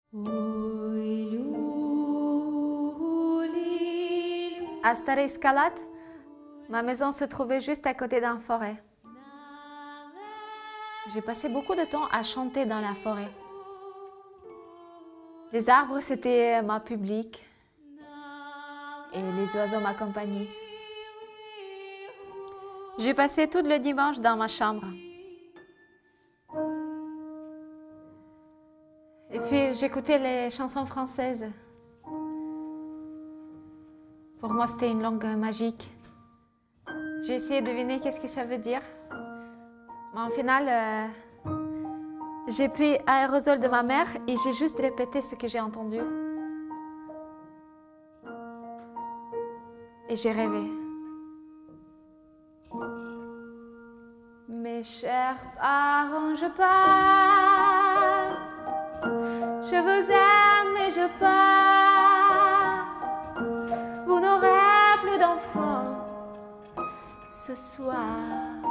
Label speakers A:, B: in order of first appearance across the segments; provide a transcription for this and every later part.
A: À Stare Escalate, ma maison se trouvait juste à côté d'une forêt. J'ai passé beaucoup de temps à chanter dans la forêt. Les arbres, c'était ma public et les oiseaux m'accompagnaient. J'ai passé tout le dimanche dans ma chambre. Et puis j'écoutais les chansons françaises. Pour moi, c'était une langue magique. J'ai essayé de deviner qu'est-ce que ça veut dire. Mais au final, j'ai pris aérosol de ma mère et j'ai juste répété ce que j'ai entendu. Et j'ai rêvé. Mes chers parents, je pars. Je vous aime et je pars. Vous n'aurez plus d'enfants ce soir.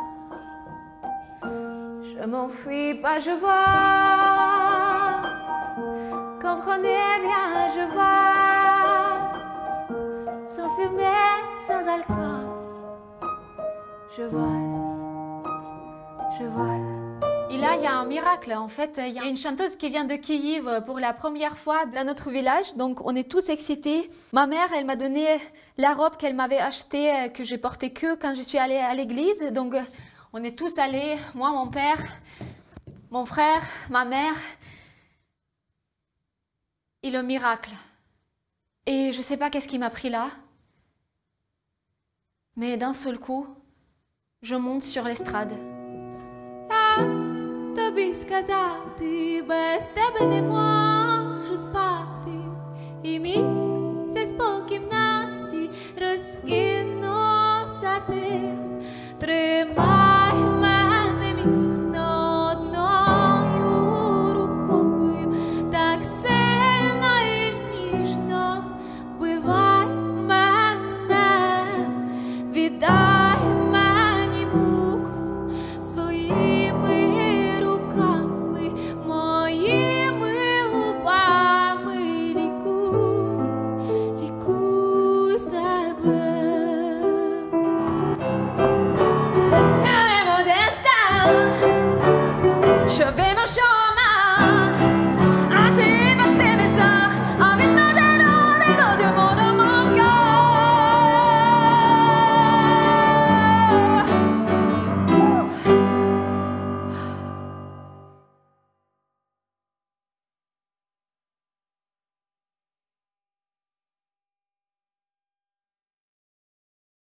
A: Je m'enfuis pas, je vois. Comprenez bien, je vois. Sans fumée, sans alcool. Je vole, je vole. Et là, il y a un miracle. En fait, il y a une chanteuse qui vient de Kiev pour la première fois dans notre village. Donc, on est tous excités. Ma mère, elle m'a donné la robe qu'elle m'avait achetée, que j'ai portée que quand je suis allée à l'église. Donc, on est tous allés, moi, mon père, mon frère, ma mère. Et le miracle. Et je ne sais pas qu'est-ce qui m'a pris là. Mais d'un seul coup, je monte sur l'estrade. Тобі сказати без тебе не можу.